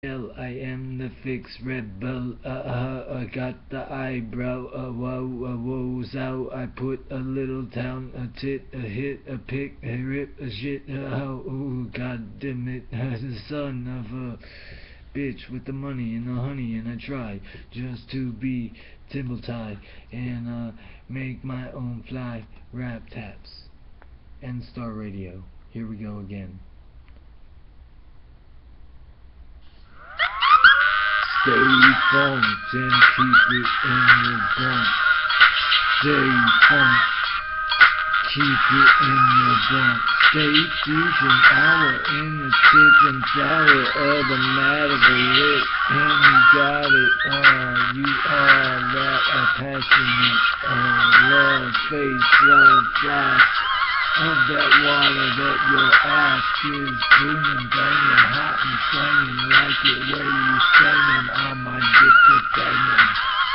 I am the fixed rebel, I got the eyebrow, woes out, I put a little down, a tit, a hit, a pick, a rip, a shit, oh, god damn it, the son of a bitch with the money and the honey, and I try just to be timble tie, and make my own fly rap taps, and Star Radio, here we go again. Stay funked and keep it in your bunk. Stay funked, keep it in your bunk. Stay fusion hour in the tip and flower of the magical lit. And you got it, you are that passionate, love, face, love, flash of that water that your ass is booming, banging, hot and slanging like it where you